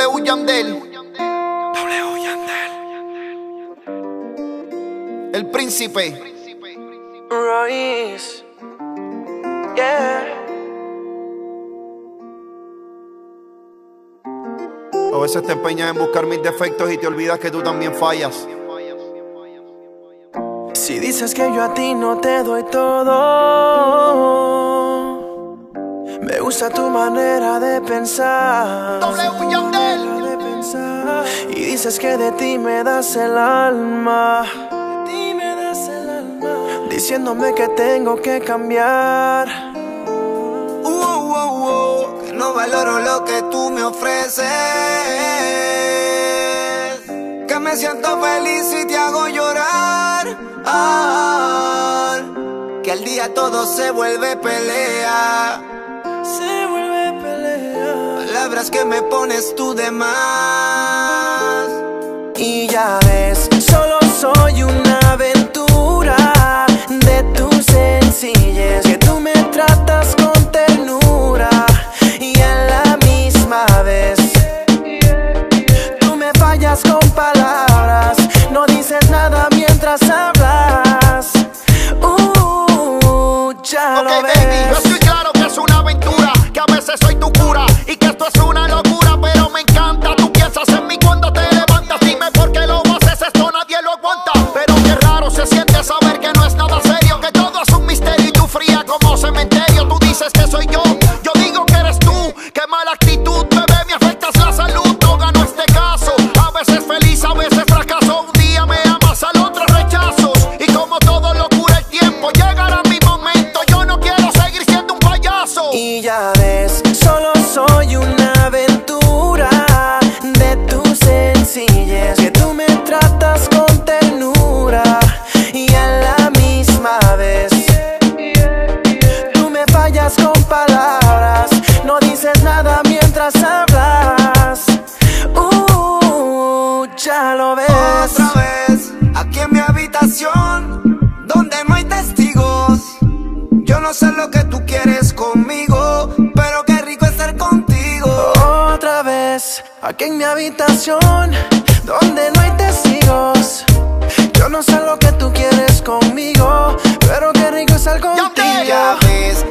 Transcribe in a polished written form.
W Yandel. W Yandel. El príncipe. Royce. Yeah. A veces te empeñas en buscar mis defectos y te olvidas que tú también fallas. Si dices que yo a ti no te doy todo, me gusta tu manera de pensar. W Yandel. Y dices que de ti me das el alma, diciéndome que tengo que cambiar. Que no valoro lo que tú me ofreces, que me siento feliz y te hago llorar. Que al día todo se vuelve pelea, palabras que me pones tú de más. Y ya ves, solo soy una aventura de tu sencillez, que tú me tratas con ternura y a la misma vez tú me fallas con palabras, no dices nada mientras hablas. Ya lo ves. Baby, yo estoy claro que es una aventura, que a veces soy tu cura y que esto es una locura, pero me encanta. Tú piensas en mí cuando te levantas. Dime por qué lo haces, esto nadie lo aguanta. Pero qué raro se siente saber que no es nada serio, que todo es un misterio y tú fría como cementerio. Tú dices que soy yo digo que eres tú. Qué mala actitud, bebé, me afectas la salud. No gano este caso, a veces feliz, a veces fracaso. Un día me amas, al otro rechazos. Y como todo lo cura el tiempo, llegará mi momento. Yo no quiero seguir siendo un payaso. Y ya ves, solo soy una aventura de tu sencillez, que tú me tratas con ternura y a la misma vez tú me fallas con palabras, no dices nada mientras hablas. Ya lo ves. Otra vez, aquí en mi habitación, donde no hay testigos. Yo no sé lo que tú quieres conmigo, pero qué rico estar contigo. Otra vez, aquí en mi habitación, donde no hay testigos. Yo no sé lo que tú quieres conmigo, pero qué rico estar contigo. Ya ves,